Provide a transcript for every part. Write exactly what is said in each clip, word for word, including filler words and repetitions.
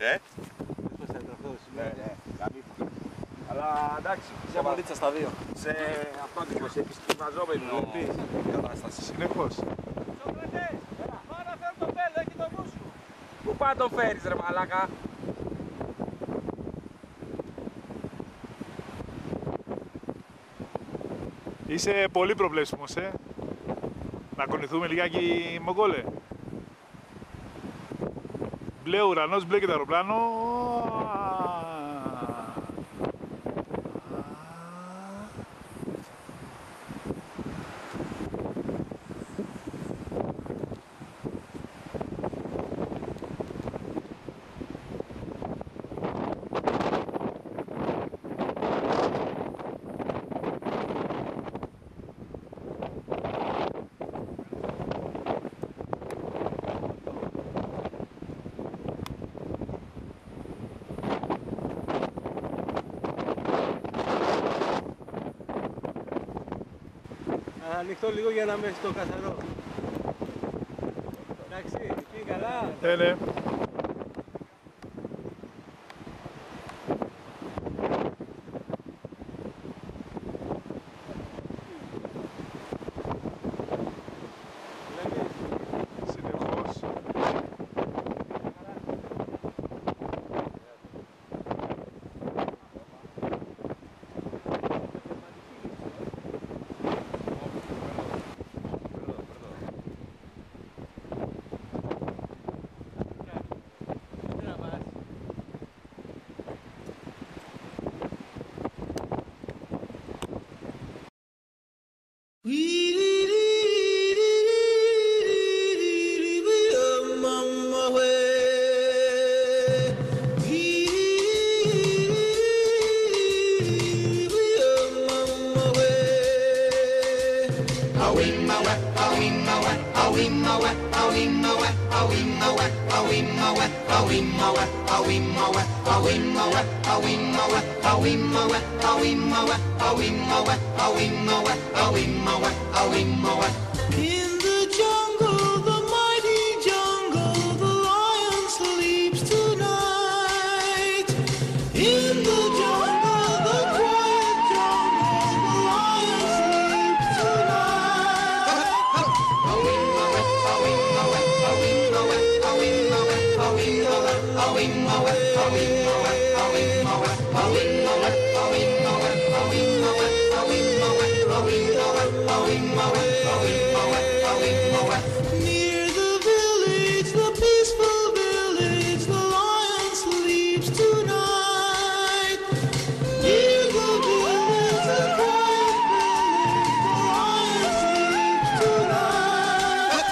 Ε? Ναι, ναι, αλλά εντάξει, σε μαλίτσα στα δύο. Σε αυτό ακριβώς, σε επιστημαζόμενη κατάσταση. Συνεχώς. Σοκρατές, πάω να φέρω το μπέλο, έχει το νου σου. Πού πάει το φέρεις ρε μαλάκα? Είσαι πολύ προβλέψιμος, ε. Να κονηθούμε λιγάκι, Μογγόλε. Μπλε ουρανός, μπλε και το αεροπλάνο. Θα ανοιχτώ λίγο για να είμαι στο καθαρό. Εντάξει, εκεί καλά. Ε, ναι. Συνεχώς. In the jungle, the mighty jungle, the lion sleeps tonight. In the jungle, the quiet jungle, the lion sleeps Near the village, the peaceful village, the lion sleeps tonight. Near the village, the quiet village, the lion sleeps tonight.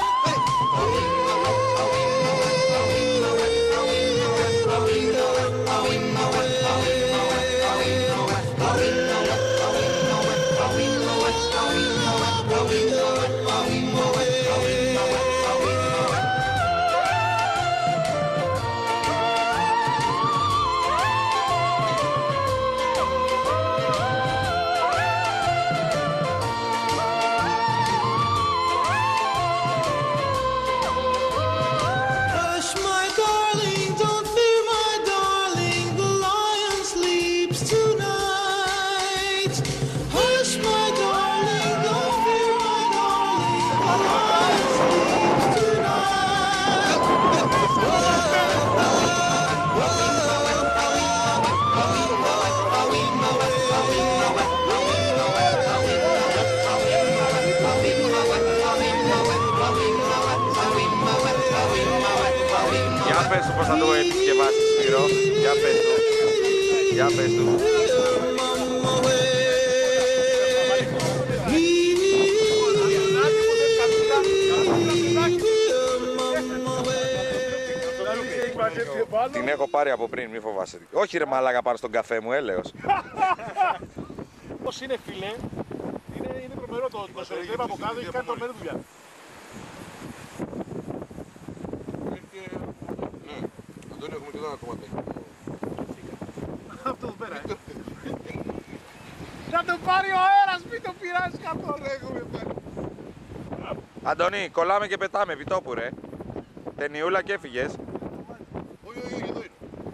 Hush, my darling, don't fear, my darling, the lion sleeps tonight. Hush, my darling, don't fear, my darling, the lion sleeps Για πες του πως θα το επισκευάσεις, Σπύρο. Για πες του. Για πες του. Την έχω πάρει από πριν, μη φοβάσαι. Όχι ρε μαλάκα, πάρω στον καφέ μου, έλεος. Πώς είναι, φίλε. Είναι, είναι τρομερό το κοσοριστήμα από κάτω, έχει κάνει τρομερή δουλειά. Ναι, Αντώνη, έχουμε και εδώ ένα κομματάκι. Αυτό εδώ πέρα, ε. Να το πάρει ο αέρας, μην το πειράζει καθόλου. Έχουμε πάρει. Αντώνη, κολλάμε και πετάμε, επιτόπου ρε. Ταινιούλα και έφυγες. Όχι, όχι, εδώ είναι.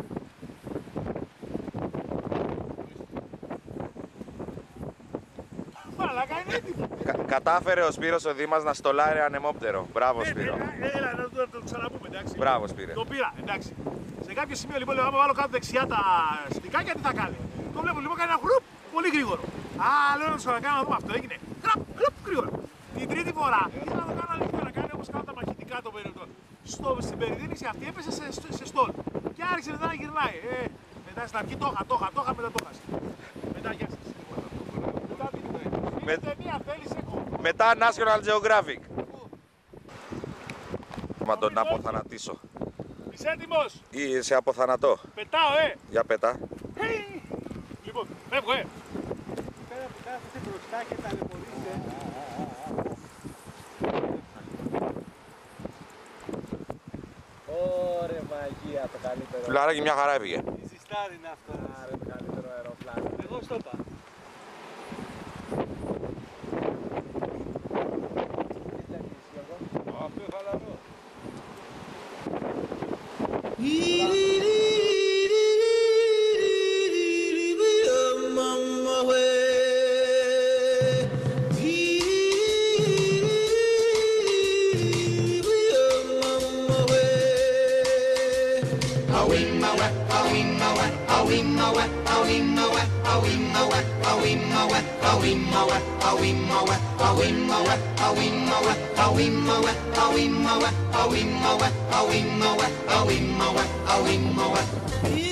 Κατάφερε ο Σπύρος ο Δήμας να στολάρει ανεμόπτερο. Μπράβο, Σπύρο. Έλα, να το, το ξαναπούμε, εντάξει. Μπράβο, Σπύρε. Το πήρα, εντάξει. Σε κάποιο σημείο λοιπόν, άμα βάλω κάτω δεξιά τα στικάκια, τι θα κάνει. Το βλέπω λοιπόν, κάνει ένα χρουπ πολύ γρήγορο. Α, λέω να το ξανακάνω να δούμε αυτό. Έγινε. Χραπ, χραπ, γρήγορα. Την τρίτη φορά ήθελα να το κάνω λίγο να κάνει όπως κάνω τα μαχητικά το περίπτω. Στο, στην περιδίνηση αυτή έπεσε σε, σε στόλ. Και άρχισε μετά να γυρνάει. Ε, μετά στην αρχή το είχα, το είχα, το είχα, μετά το είχα. Μετά γεια σας. Μετά Με... ταινία θέλεις έχω. Μετά National Geographic. Μα τον αποθανατήσω. Είσαι έτοιμος. Ή σε αποθανατώ. Πετάω, ε. Για πετά. Λοιπόν, φεύγω, ε. Πέρα που κάθεσαι μπροστά και ταλαιπωρείσαι. Ωρε μαγεία, το καλύτερο. Φιλαράκι, μια χαρά έφυγε. Η ζυστάρι είναι αυτό. Άρε, το καλύτερο αεροπλάνο. Εγώ στο είπα. Αυτό χαλαρό. Yeah.